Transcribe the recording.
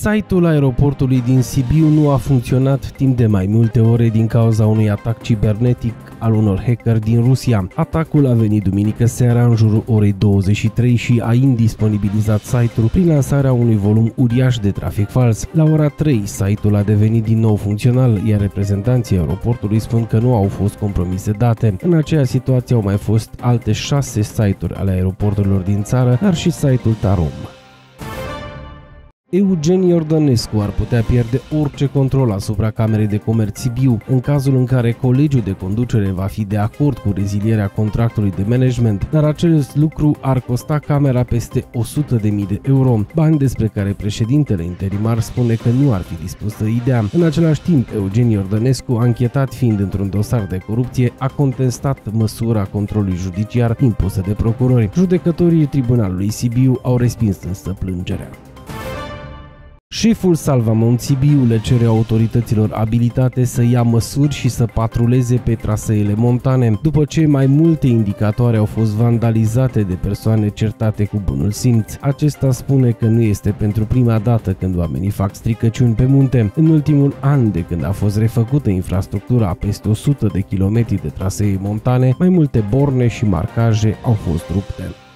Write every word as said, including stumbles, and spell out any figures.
Site-ul aeroportului din Sibiu nu a funcționat timp de mai multe ore din cauza unui atac cibernetic al unor hackeri din Rusia. Atacul a venit duminică seara în jurul orei douăzeci și trei și a indisponibilizat site-ul prin lansarea unui volum uriaș de trafic fals. La ora trei, site-ul a devenit din nou funcțional, iar reprezentanții aeroportului spun că nu au fost compromise date. În aceeași situație au mai fost alte șase site-uri ale aeroporturilor din țară, dar și site-ul Tarom. Eugen Iordănescu ar putea pierde orice control asupra Camerei de Comerț Sibiu în cazul în care colegiul de conducere va fi de acord cu rezilierea contractului de management, dar acest lucru ar costa Camera peste o sută de mii de euro, bani despre care președintele interimar spune că nu ar fi dispus să îi dea. În același timp, Eugen Iordănescu, anchetat fiind într-un dosar de corupție, a contestat măsura controlului judiciar impusă de procurori. Judecătorii Tribunalului Sibiu au respins însă plângerea. Șeful Salvamont Sibiu le cere autorităților abilitate să ia măsuri și să patruleze pe traseele montane, după ce mai multe indicatoare au fost vandalizate de persoane certate cu bunul simț. Acesta spune că nu este pentru prima dată când oamenii fac stricăciuni pe munte. În ultimul an de când a fost refăcută infrastructura a peste o sută de kilometri de trasee montane, mai multe borne și marcaje au fost rupte.